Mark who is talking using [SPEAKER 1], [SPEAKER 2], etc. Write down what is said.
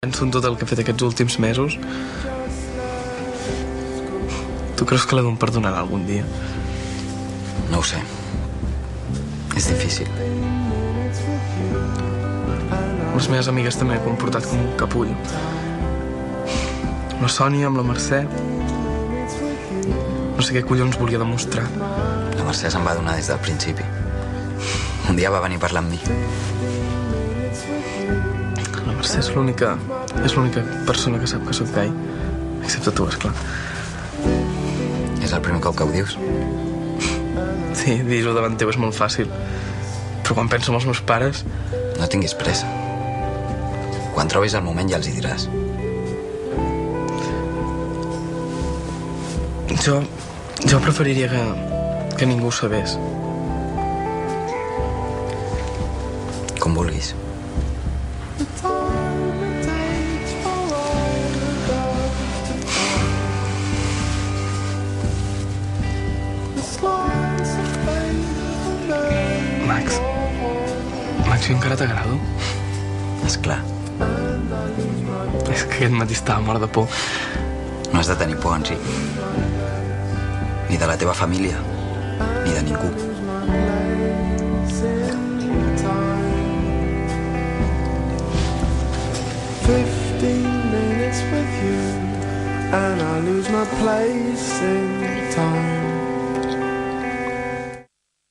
[SPEAKER 1] Penso en tot el que he fet aquests últims mesos. Tu creus que l'Edu em perdonarà algun dia?
[SPEAKER 2] No ho sé. És difícil.
[SPEAKER 1] Les meves amigues també m'he comportat com un capullo. Amb la Sònia, amb la Mercè... No sé què collons volia demostrar.
[SPEAKER 2] La Mercè se'n va adonar des del principi. Un dia va venir a parlar amb mi.
[SPEAKER 1] La Mercè és l'única persona que sap que sóc gai. Excepte tu, esclar.
[SPEAKER 2] És el primer cop que ho dius?
[SPEAKER 1] Sí, dir-ho davant teu és molt fàcil. Però quan penso en els meus pares...
[SPEAKER 2] No tinguis pressa. Quan trobis el moment ja els hi diràs.
[SPEAKER 1] Jo preferiria que ningú ho sabés.
[SPEAKER 2] Com vulguis.
[SPEAKER 1] Max, jo encara t'agrado?
[SPEAKER 2] Esclar.
[SPEAKER 1] És que aquest matí estava mort de por.
[SPEAKER 2] No has de tenir por, Enric. Ni de la teva família, ni de ningú.
[SPEAKER 3] And I lose my place in time.